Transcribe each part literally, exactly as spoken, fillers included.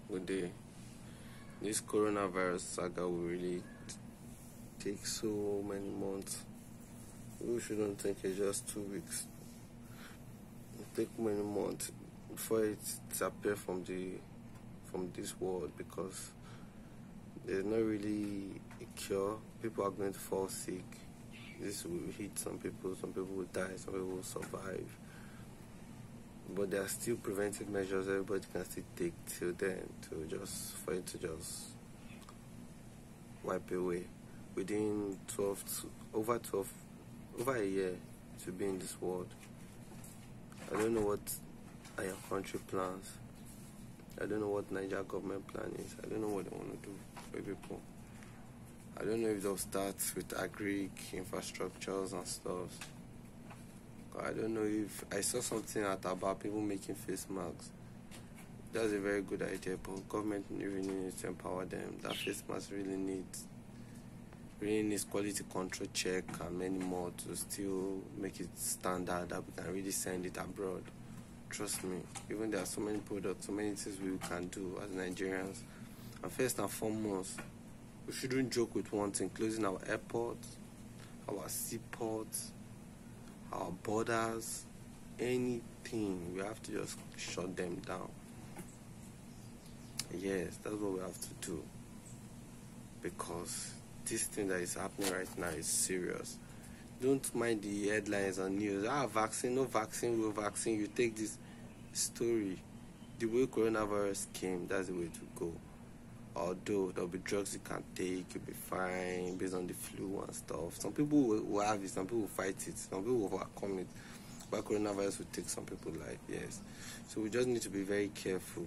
Good day. This coronavirus saga will really take so many months. We shouldn't think it's just two weeks. It will take many months before it disappears from the from this world, because there's not really a cure. People are going to fall sick. This will hit some people. Some people will die. Some people will survive. But there are still preventive measures everybody can still take till then to just for it to just wipe away within twelve to, over twelve over a year to be in this world. I don't know what are your country plans. I don't know what Nigeria government plan is. I don't know what they want to do for people. I don't know if they'll start with agri infrastructures and stuff. I don't know if I saw something at about people making face masks. That's a very good idea, but government really needs to empower them. That face mask really needs really needs quality control check and many more to still make it standard that we can really send it abroad. Trust me, even there are so many products, so many things we can do as Nigerians. And first and foremost, we shouldn't joke with one thing: closing our airports, our seaports, our borders, anything. We have to just shut them down. Yes, that's what we have to do, because this thing that is happening right now is serious. Don't mind the headlines on news. Ah, vaccine, no vaccine, no vaccine. You take this story, the way coronavirus came, that's the way to go. Although there'll be drugs you can take, you'll be fine based on the flu and stuff. Some people will, will have it, some people will fight it, some people will overcome it. But coronavirus will take some people life, yes. So we just need to be very careful.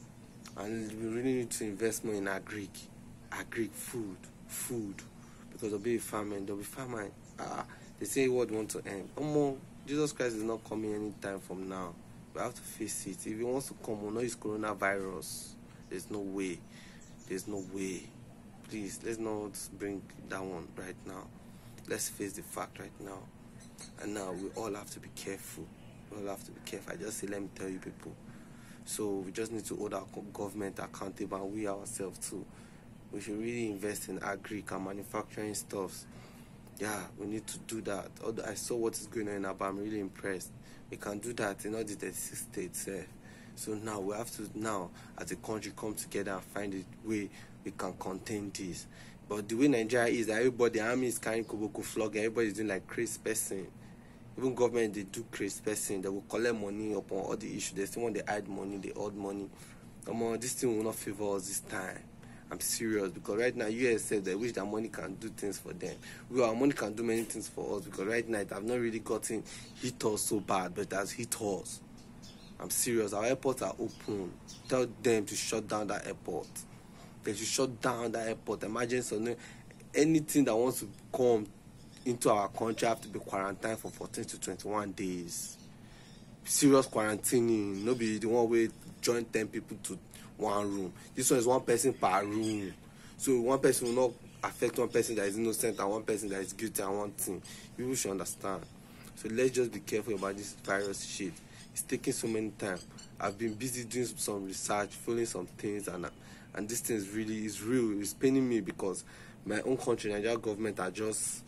And we really need to invest more in agri, agri food, food. Because there'll be a famine, there'll be famine. Ah, they say what want to end. No more. Jesus Christ is not coming anytime from now. We have to face it. If he wants to come, we'll not use coronavirus. There's no way. There's no way. Please, let's not bring that one right now. Let's face the fact right now. And now we all have to be careful. We all have to be careful. I just say, let me tell you people. So we just need to hold our government accountable, and we ourselves too. We should really invest in agri and manufacturing stuffs. Yeah, we need to do that. Although I saw what is going on in Aba, I'm really impressed. We can do that in all the thirty-six states. Eh? So now we have to now, as a country, come together and find a way we can contain this. But the way Nigeria is, everybody, the army is carrying Koboko flag, everybody is doing like crazy person. Even government, they do crazy person. They will collect money upon all the issues. They still want to hide money, they hold money. Um, this thing will not favor us this time. I'm serious, because right now U S said they wish that money can do things for them. We our money can do many things for us, because right now it have not really gotten hit us so bad, but it has hit us. I'm serious. Our airports are open. Tell them to shut down that airport. They should shut down that airport. Emergency, anything that wants to come into our country have to be quarantined for fourteen to twenty-one days. Serious quarantining. No be the one way join ten people to one room. This one is one person per room. So one person will not affect one person that is innocent and one person that is guilty and one thing. People should understand. So let's just be careful about this virus shit. It's taking so many time. I've been busy doing some research, following some things, and and this thing is really is real. It's paining me, because my own country, Nigeria government, are just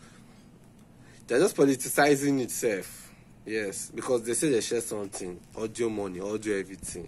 they're just politicizing itself. Yes, because they say they share something, audio money, audio everything.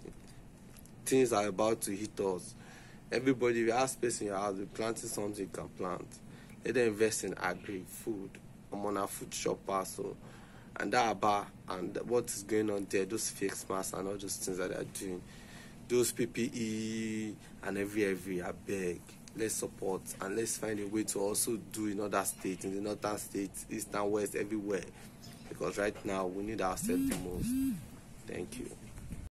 Things are about to hit us. Everybody, if you have space in your house, you're planting something you can plant. Let them invest in agri, food. I'm on a food shopper, so. And that Aba and what is going on there, those fake masks and all those things that they are doing, those P P E and every every I beg, let's support and let's find a way to also do in other states, in the northern states, east and west, everywhere, because right now we need ourselves the most. Thank you.